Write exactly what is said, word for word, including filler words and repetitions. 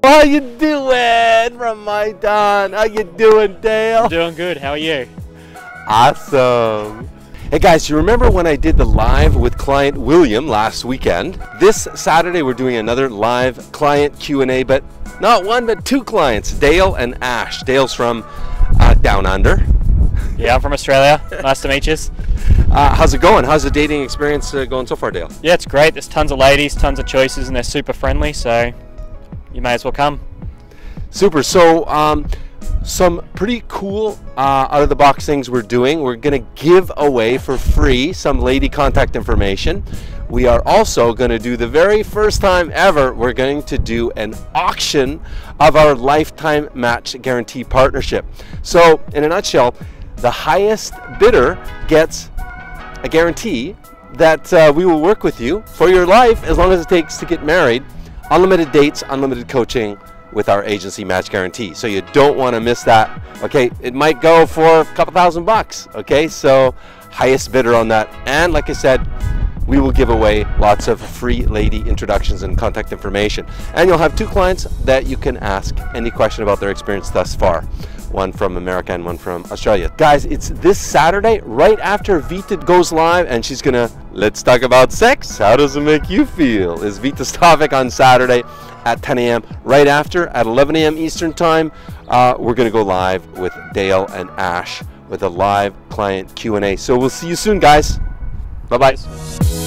How you doing from my Don? How you doing, Dale? I'm doing good. How are you? Awesome. Hey guys, you remember when I did the live with client William last weekend? This Saturday we're doing another live client Q and A, but not one but two clients, Dale and Ash. Dale's from uh, down under. Yeah, I'm from Australia. Nice to meet you. Uh, how's it going? How's the dating experience uh, going so far, Dale? Yeah, it's great. There's tons of ladies, tons of choices, and they're super friendly, so you may as well come. Super. So um, some pretty cool uh, out-of-the-box things we're doing. We're going to give away for free some lady contact information. We are also going to do the very first time ever, we're going to do an auction of our Lifetime Match Guaranty Partnership. So in a nutshell, the highest bidder gets a guarantee that uh, we will work with you for your life as long as it takes to get married. Unlimited dates, unlimited coaching with our agency match guarantee. So you don't want to miss that. Okay, it might go for a couple thousand bucks. Okay, so highest bidder on that. And like I said, we will give away lots of free lady introductions and contact information. And you'll have two clients that you can ask any question about their experience thus far. One from America and one from Australia. Guys, it's this Saturday, right after Vita goes live, and she's gonna, let's talk about sex. How does it make you feel? Is Vita's topic on Saturday at ten A M Right after, at eleven A M Eastern time, uh, we're gonna go live with Dale and Ash with a live client Q and A. So we'll see you soon, guys. Bye-bye.